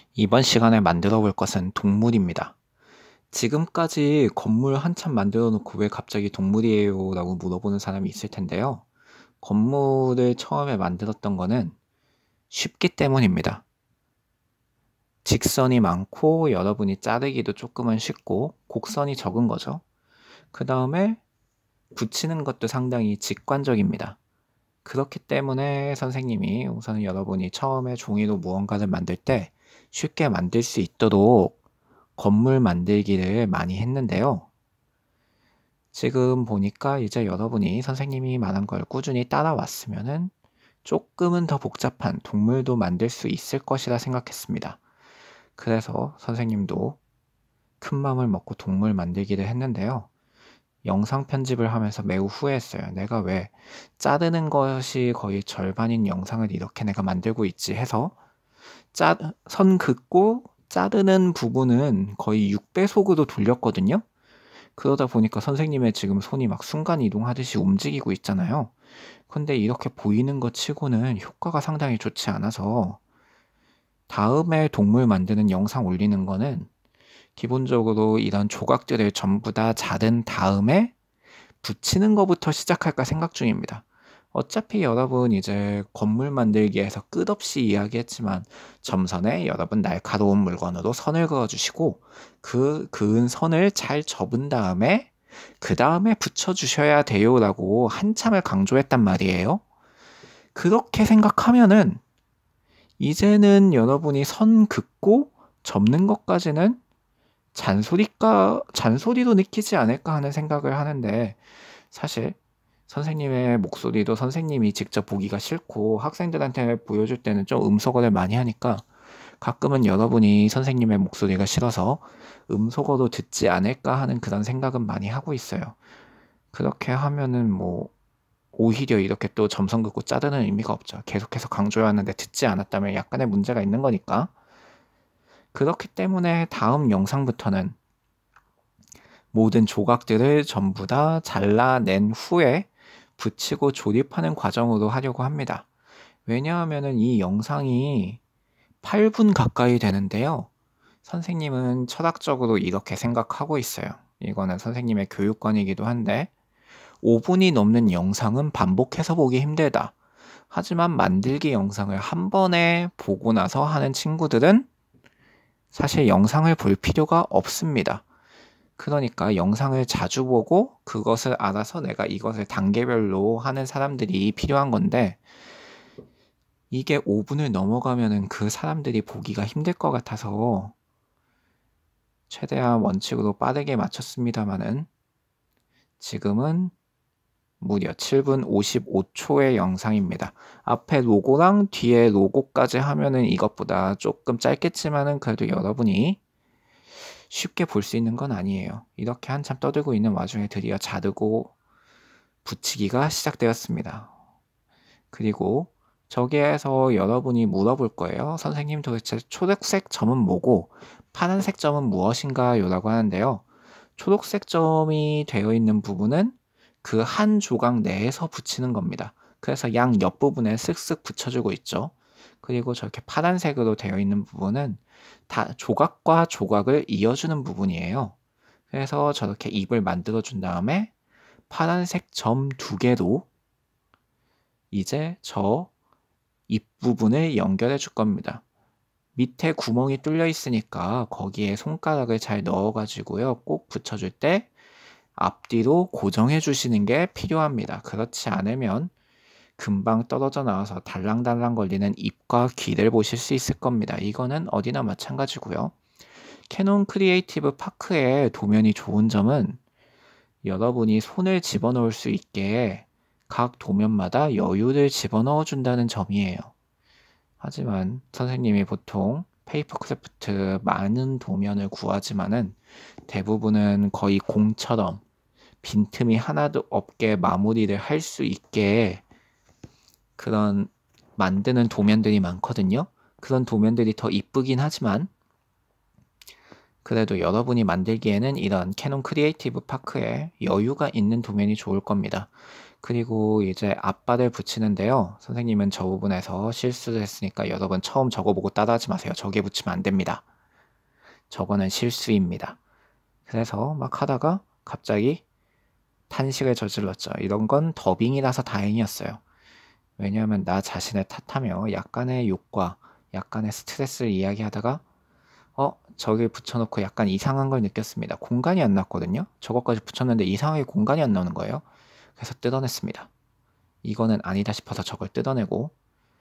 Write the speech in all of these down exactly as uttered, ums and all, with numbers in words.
이번 시간에 만들어 볼 것은 동물입니다. 지금까지 건물 한참 만들어 놓고 왜 갑자기 동물이에요? 라고 물어보는 사람이 있을 텐데요. 건물을 처음에 만들었던 거는 쉽기 때문입니다. 직선이 많고 여러분이 자르기도 조금은 쉽고 곡선이 적은 거죠. 그 다음에 붙이는 것도 상당히 직관적입니다. 그렇기 때문에 선생님이 우선 여러분이 처음에 종이로 무언가를 만들 때 쉽게 만들 수 있도록 건물 만들기를 많이 했는데요. 지금 보니까 이제 여러분이 선생님이 말한 걸 꾸준히 따라왔으면은 조금은 더 복잡한 동물도 만들 수 있을 것이라 생각했습니다. 그래서 선생님도 큰 맘을 먹고 동물 만들기를 했는데요. 영상 편집을 하면서 매우 후회했어요. 내가 왜 자르는 것이 거의 절반인 영상을 이렇게 내가 만들고 있지 해서 짜, 선 긋고 자르는 부분은 거의 육 배속으로 돌렸거든요. 그러다 보니까 선생님의 지금 손이 막 순간 이동하듯이 움직이고 있잖아요. 근데 이렇게 보이는 것 치고는 효과가 상당히 좋지 않아서 다음에 동물 만드는 영상 올리는 거는 기본적으로 이런 조각들을 전부 다 자른 다음에 붙이는 것부터 시작할까 생각 중입니다. 어차피 여러분 이제 건물 만들기에서 끝없이 이야기했지만 점선에 여러분 날카로운 물건으로 선을 그어주시고 그 그은 선을 잘 접은 다음에 그 다음에 붙여주셔야 돼요 라고 한참을 강조했단 말이에요. 그렇게 생각하면은 이제는 여러분이 선 긋고 접는 것까지는 잔소리가 잔소리로 느끼지 않을까 하는 생각을 하는데 사실 선생님의 목소리도 선생님이 직접 보기가 싫고 학생들한테 보여줄 때는 좀 음소거를 많이 하니까 가끔은 여러분이 선생님의 목소리가 싫어서 음소거로 듣지 않을까 하는 그런 생각은 많이 하고 있어요. 그렇게 하면은 뭐 오히려 이렇게 또 점선 긋고 자르는 의미가 없죠. 계속해서 강조하는데 듣지 않았다면 약간의 문제가 있는 거니까. 그렇기 때문에 다음 영상부터는 모든 조각들을 전부 다 잘라낸 후에 붙이고 조립하는 과정으로 하려고 합니다. 왜냐하면 이 영상이 팔 분 가까이 되는데요. 선생님은 철학적으로 이렇게 생각하고 있어요. 이거는 선생님의 교육관이기도 한데 오 분이 넘는 영상은 반복해서 보기 힘들다. 하지만 만들기 영상을 한 번에 보고 나서 하는 친구들은 사실 영상을 볼 필요가 없습니다. 그러니까 영상을 자주 보고 그것을 알아서 내가 이것을 단계별로 하는 사람들이 필요한 건데 이게 오 분을 넘어가면은 그 사람들이 보기가 힘들 것 같아서 최대한 원칙으로 빠르게 맞췄습니다만은 지금은 무려 칠 분 오십오 초의 영상입니다. 앞에 로고랑 뒤에 로고까지 하면은 이것보다 조금 짧겠지만은 그래도 여러분이 쉽게 볼 수 있는 건 아니에요. 이렇게 한참 떠들고 있는 와중에 드디어 자르고 붙이기가 시작되었습니다. 그리고 저기에서 여러분이 물어볼 거예요. 선생님 도대체 초록색 점은 뭐고 파란색 점은 무엇인가요? 라고 하는데요. 초록색 점이 되어 있는 부분은 그 한 조각 내에서 붙이는 겁니다. 그래서 양 옆부분에 쓱쓱 붙여주고 있죠. 그리고 저렇게 파란색으로 되어 있는 부분은 다 조각과 조각을 이어주는 부분이에요. 그래서 저렇게 입을 만들어 준 다음에 파란색 점 두 개로 이제 저 입부분을 연결해 줄 겁니다. 밑에 구멍이 뚫려 있으니까 거기에 손가락을 잘 넣어 가지고요. 꼭 붙여줄 때 앞뒤로 고정해 주시는 게 필요합니다. 그렇지 않으면 금방 떨어져 나와서 달랑달랑 걸리는 입과 귀를 보실 수 있을 겁니다. 이거는 어디나 마찬가지고요. 캐논 크리에이티브 파크의 도면이 좋은 점은 여러분이 손을 집어넣을 수 있게 각 도면마다 여유를 집어넣어 준다는 점이에요. 하지만 선생님이 보통 페이퍼크래프트 많은 도면을 구하지만은 대부분은 거의 공처럼 빈틈이 하나도 없게 마무리를 할 수 있게 그런 만드는 도면들이 많거든요. 그런 도면들이 더 이쁘긴 하지만 그래도 여러분이 만들기에는 이런 캐논 크리에이티브 파크에 여유가 있는 도면이 좋을 겁니다. 그리고 이제 앞발을 붙이는데요. 선생님은 저 부분에서 실수를 했으니까 여러분 처음 저거 보고 따라하지 마세요. 저게 붙이면 안 됩니다. 저거는 실수입니다. 그래서 막 하다가 갑자기 탄식을 저질렀죠. 이런 건 더빙이라서 다행이었어요. 왜냐하면 나 자신을 탓하며 약간의 욕과 약간의 스트레스를 이야기하다가 어? 저기 붙여놓고 약간 이상한 걸 느꼈습니다. 공간이 안 났거든요. 저것까지 붙였는데 이상하게 공간이 안 나오는 거예요. 그래서 뜯어냈습니다. 이거는 아니다 싶어서 저걸 뜯어내고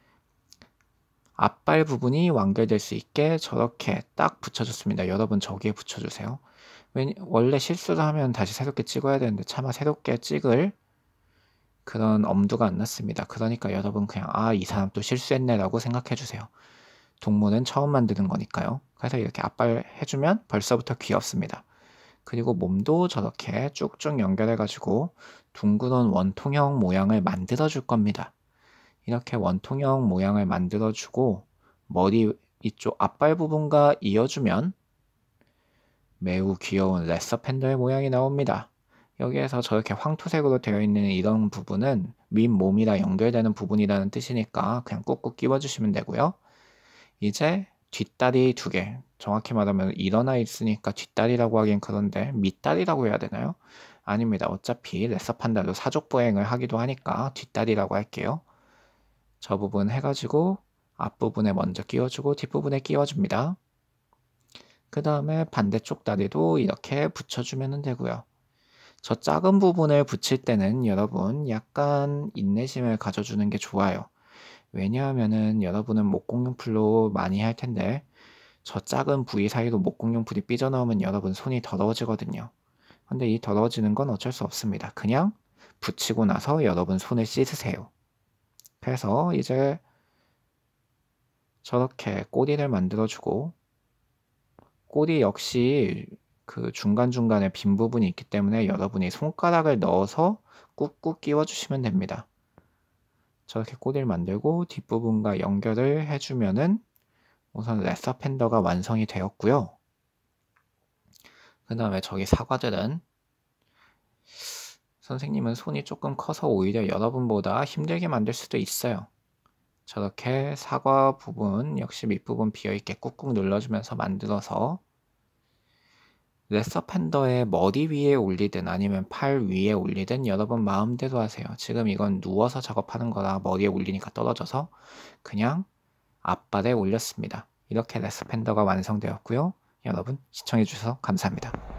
앞발 부분이 완결될 수 있게 저렇게 딱 붙여줬습니다. 여러분 저기에 붙여주세요. 왜냐, 원래 실수를 하면 다시 새롭게 찍어야 되는데 차마 새롭게 찍을 그런 엄두가 안 났습니다. 그러니까 여러분 그냥 아, 이 사람 또 실수했네 라고 생각해 주세요. 동물은 처음 만드는 거니까요. 그래서 이렇게 앞발 해주면 벌써부터 귀엽습니다. 그리고 몸도 저렇게 쭉쭉 연결해 가지고 둥그런 원통형 모양을 만들어 줄 겁니다. 이렇게 원통형 모양을 만들어 주고 머리 이쪽 앞발 부분과 이어주면 매우 귀여운 레서 팬더의 모양이 나옵니다. 여기에서 저렇게 황토색으로 되어 있는 이런 부분은 윗몸이랑 연결되는 부분이라는 뜻이니까 그냥 꾹꾹 끼워주시면 되고요. 이제 뒷다리 두 개, 정확히 말하면 일어나 있으니까 뒷다리라고 하긴 그런데 밑다리라고 해야 되나요? 아닙니다. 어차피 레서 판다도 사족보행을 하기도 하니까 뒷다리라고 할게요. 저 부분 해가지고 앞부분에 먼저 끼워주고 뒷부분에 끼워줍니다. 그 다음에 반대쪽 다리도 이렇게 붙여주면 되고요. 저 작은 부분을 붙일 때는 여러분 약간 인내심을 가져주는 게 좋아요. 왜냐하면은 여러분은 목공용풀로 많이 할 텐데 저 작은 부위 사이로 목공용풀이 삐져나오면 여러분 손이 더러워지거든요. 근데 이 더러워지는 건 어쩔 수 없습니다. 그냥 붙이고 나서 여러분 손을 씻으세요. 그래서 이제 저렇게 꼬리를 만들어주고 꼬리 역시 그 중간중간에 빈 부분이 있기 때문에 여러분이 손가락을 넣어서 꾹꾹 끼워주시면 됩니다. 저렇게 꼬리를 만들고 뒷부분과 연결을 해주면은 우선 레서 팬더가 완성이 되었고요. 그 다음에 저기 사과들은 선생님은 손이 조금 커서 오히려 여러분보다 힘들게 만들 수도 있어요. 저렇게 사과 부분 역시 밑부분 비어있게 꾹꾹 눌러주면서 만들어서 레서 팬더의 머리 위에 올리든 아니면 팔 위에 올리든 여러분 마음대로 하세요. 지금 이건 누워서 작업하는 거라 머리에 올리니까 떨어져서 그냥 앞발에 올렸습니다. 이렇게 레서 팬더가 완성되었고요. 여러분 시청해주셔서 감사합니다.